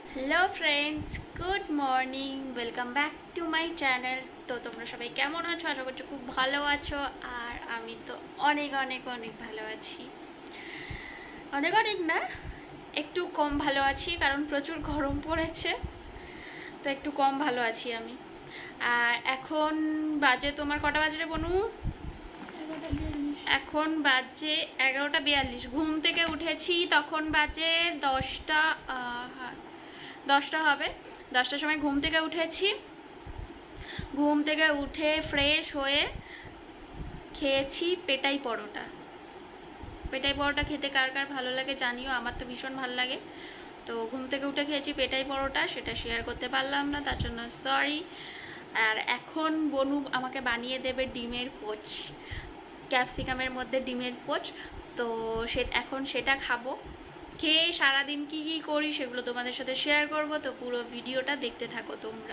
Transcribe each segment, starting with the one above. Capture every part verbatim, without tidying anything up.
Hello friends good morning welcome back to my channel. तो तुम्हारा सबाई केमन आछो? आशा करछि खूब भालो आछो और आमी तो अनेक अनेक अनेक भालो आछि। अनेक अनेक ना एकटू कम भालो आछि कारण प्रचुर गरम पड़ेছে, तो एकटू कम भालो आछि आमी। और एखन बाजे तुम्हार कटा बाजे रे बनू? এখন বাজে এগারোটা বিয়াল্লিশ। ঘুম থেকে উঠেছি তখন বাজে দশটা দশটা হবে। দশটার সময় ঘুম থেকে উঠেছি। ঘুম থেকে উঠে ফ্রেশ হয়ে খেয়েছি পেটাই পরোটা। পেটাই পরোটা খেতে কার কার ভালো লাগে জানিও, আমার তো ভীষণ ভালো লাগে। তো ঘুম থেকে উঠে খেয়েছি পেটাই পরোটা, সেটা শেয়ার করতে পারলাম না, তার জন্য সরি। আর এখন বনু আমাকে বানিয়ে দেবে ডিমের পোচ, ক্যাপসিকামের মধ্যে ডিমের পোচ। তো সে এখন সেটা খাবো। খেয়ে সারাদিন কী কী করি সেগুলো তোমাদের সাথে শেয়ার করব। তো পুরো ভিডিওটা দেখতে থাকো তোমরা।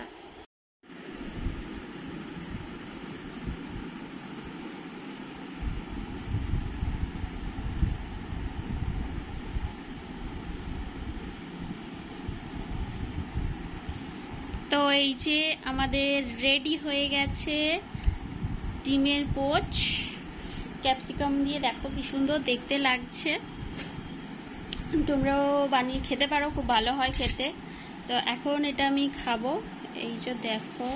তো এই যে আমাদের রেডি হয়ে গেছে ডিমের পোচ, ক্যাপসিকাম দিয়ে। দেখো কি সুন্দর দেখতে লাগছে। তোমরাও বানিয়ে খেতে পারো, খুব ভালো হয় খেতে। তো এখন এটা আমি খাবো। এই যে দেখো,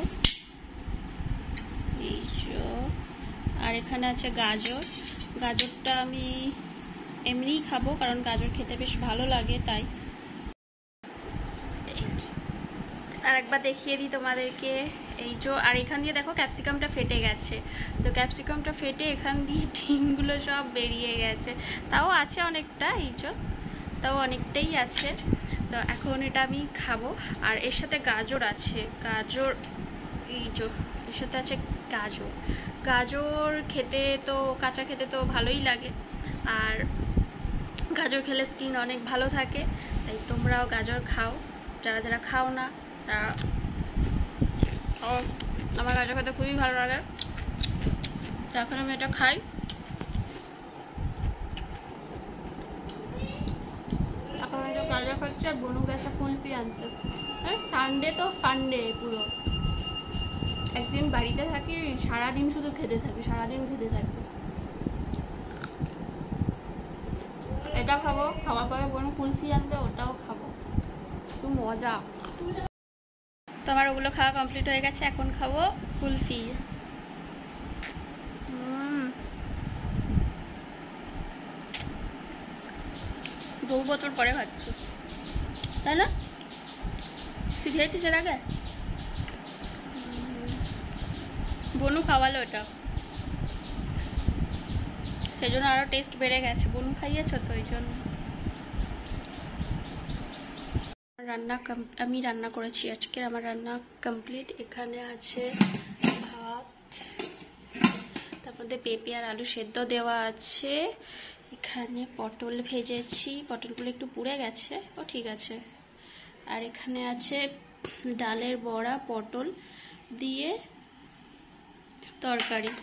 এই যে আর এখানে আছে গাজর। গাজরটা আমি এমনিই খাবো কারণ গাজর খেতে বেশ ভালো লাগে, তাই। আর একবার দেখিয়ে দিই তোমাদেরকে, এই যে। আর এখান দিয়ে দেখো ক্যাপসিকামটা ফেটে গেছে। তো ক্যাপসিকামটা ফেটে এখান দিয়ে ডিমগুলো সব বেরিয়ে গেছে। তাও আছে অনেকটা, এই যে, তাও অনেকটাই আছে। তো এখন এটা আমি খাবো। আর এর সাথে গাজর আছে, গাজর, এই যে এর সাথে আছে গাজর। গাজর খেতে তো কাঁচা খেতে তো ভালোই লাগে, আর গাজর খেলে স্কিন অনেক ভালো থাকে। তাই তোমরাও গাজর খাও, যারা যারা খাও না তারা। আমার গাজর খেতে খুবই ভালো লাগে, এখন আমি এটা খাই। এখন আমি তো গাজর খাচ্ছি আর বনু গেছে কুলফি আনতে। সানডে তো ফান্ডে পুরো। একদিন বাড়িতে থাকি, সারাদিন শুধু খেতে থাকি, সারাদিন খেতে থাকি। এটা খাবো, খাওয়ার পরে বনু কুলফি আনতে, ওটাও খাবো, খুব মজা। তো আমার ওগুলো খাওয়া কমপ্লিট হয়ে গেছে, এখন খাবো কুলফি। দু বছর পরে খাচ্ছি, তাই না? তুই খেয়েছিস এর আগে? বনু খাওয়ালো ওটা, সেই জন্য আরও টেস্ট বেড়ে গেছে। বনু খাইয়েছ তো, এই জন্য। রান্না আমি রান্না করেছি আজকে, আমার রান্না কমপ্লিট। এখানে আছে ভাত, তার মধ্যে পেঁপে আর আলু সেদ্ধ দেওয়া আছে। এখানে পটল ভেজেছি, পটলগুলো একটু পুড়ে গেছে, ও ঠিক আছে। আর এখানে আছে ডালের বড়া, পটল দিয়ে তরকারি।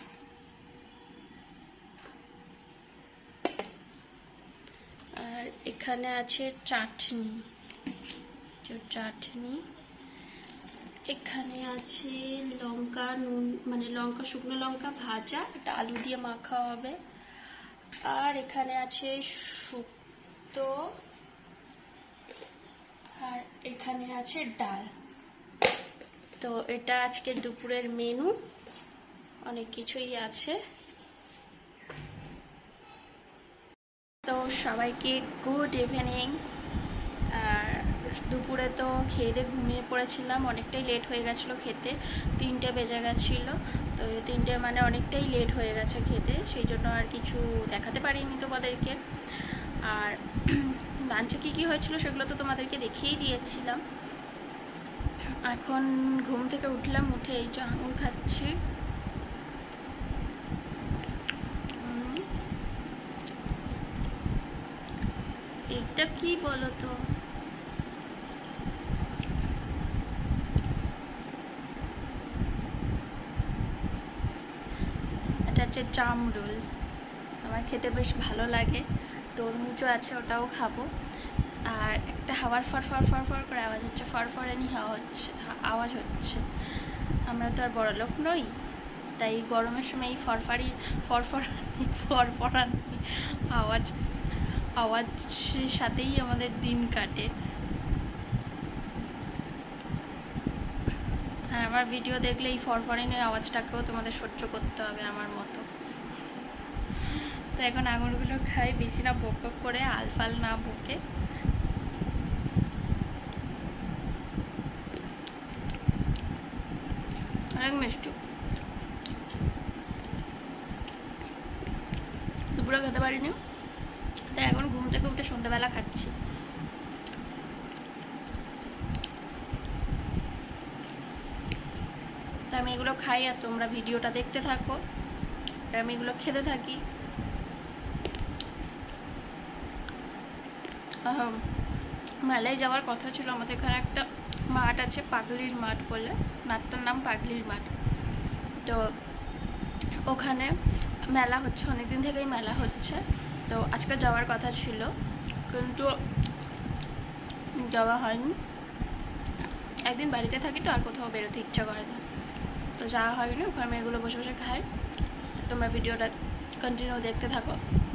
আর এখানে আছে চাটনি, চাটনি। এখানে আছে লঙ্কা নুন, মানে লঙ্কা, শুকনো লঙ্কা ভাজা, এটা আলু দিয়ে মাখা হবে। আর এখানে আছে শুক্তো, আর এখানে আছে ডাল। তো এটা আজকে দুপুরের মেনু, অনেক কিছুই আছে। তো সবাইকে গুড ইভিনিং। আর দুপুরে তো খেয়ে দিয়ে ঘুমিয়ে পড়েছিলাম, অনেকটাই লেট হয়ে গেছিলো খেতে, তিনটে বেজে গেছিলো। তো তিনটে মানে অনেকটাই লেট হয়ে গেছে খেতে, সেই জন্য আর কিছু দেখাতে পারিনি তোমাদেরকে। আর লাঞ্চে কী কী হয়েছিল সেগুলো তো তোমাদেরকে দেখিয়েই দিয়েছিলাম। এখন ঘুম থেকে উঠলাম, উঠে এই যে আঙুর খাচ্ছি। এটা কি বলো তো? এটা হচ্ছে জামরুল, আমার খেতে বেশ ভালো লাগে। তরমুজও আছে, ওটাও খাবো। আর একটা হাওয়ার ফর ফর ফর ফর করে আওয়াজ হচ্ছে, ফরফরানি হাওয়া হচ্ছে আওয়াজ হচ্ছে। আমরা তো আর বড় লোক নই, তাই গরমের সময় এই ফরফারি ফরফরানি ফরফরানি আওয়াজ আওয়াজের সাথেই আমাদের দিন কাটে। হ্যাঁ, আমার ভিডিও দেখলে এই ফরফরানির আওয়াজটাকেও তোমাদের সহ্য করতে হবে আমার মতো। তো এখন আঙুরগুলো খাই, বেশি না বক বক করে, আলফাল না বকে। অনেক মিষ্টি। দুপুরে খেতে পারিনি, তাই এখন ঘুম থেকে উঠে সন্ধ্যাবেলা খাচ্ছি। তো আমি এগুলো খাই আর তোমরা ভিডিওটা দেখতে থাকো, আর আমি এগুলো খেতে থাকি। মেলায় যাওয়ার কথা ছিল, আমাদের এখানে একটা মাঠ আছে পাগলির মাঠ বলে, মাঠটার নাম পাগলির মাঠ। তো ওখানে মেলা হচ্ছে, অনেকদিন থেকেই মেলা হচ্ছে। তো আজকে যাওয়ার কথা ছিল, কিন্তু যাওয়া হয়নি। একদিন বাড়িতে থাকি তো আর কোথাও বেরোতে ইচ্ছা করে না, তো যাওয়া হয়নি। ওখানে আমি এগুলো বসে বসে খাই, তোমরা ভিডিওটা কন্টিনিউ দেখতে থাকো।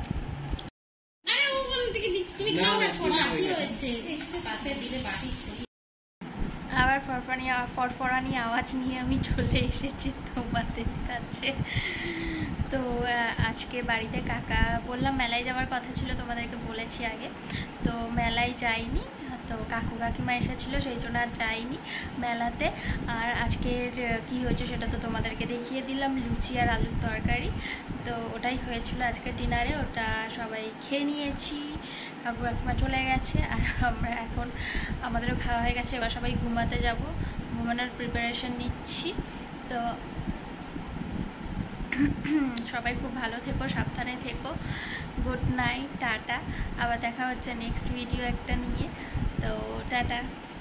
আবার ফরফরানি ফরফরানি আওয়াজ নিয়ে আমি চলে এসেছি তোমাদের কাছে। তো আজকে বাড়িতে কাকা, বললাম মেলায় যাওয়ার কথা ছিল, তোমাদেরকে বলেছি আগে। তো মেলায় যাইনি, তো কাকু কাকিমা এসেছিলো, সেই জন্য আর যাইনি মেলাতে। আর আজকের কি হয়েছে সেটা তো তোমাদেরকে দেখিয়ে দিলাম, লুচি আর আলুর তরকারি। তো ওটাই হয়েছিল আজকে ডিনারে, ওটা সবাই খেয়ে নিয়েছি, কাকু কাকিমা চলে গেছে, আর আমরা এখন আমাদেরও খাওয়া হয়ে গেছে, এবার সবাই ঘুমাতে যাব, ঘুমানোর প্রিপারেশন নিচ্ছি। তো সবাই খুব ভালো থেকো, সাবধানে থেকো, গুড নাইট, টাটা। আবার দেখা হচ্ছে নেক্সট ভিডিও একটা নিয়ে। তো টাটা।